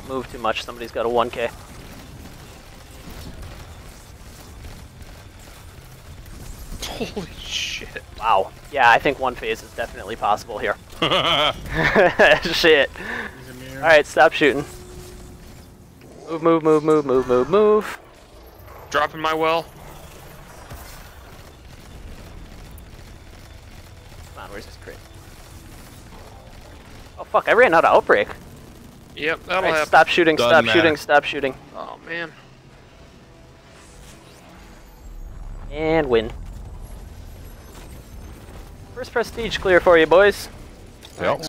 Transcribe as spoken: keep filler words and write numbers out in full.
Don't move too much. Somebody's got a one K. Holy shit. Wow. Yeah, I think one phase is definitely possible here. Shit. Alright, stop shooting. Move, move, move, move, move, move, move. Dropping my well. Come on, where's this crate? Oh fuck, I ran out of Outbreak. Yep, that'll Right, happen. stop shooting, Doesn't stop matter. shooting, stop shooting. Oh man. And win. First prestige clear for you, boys. Yep.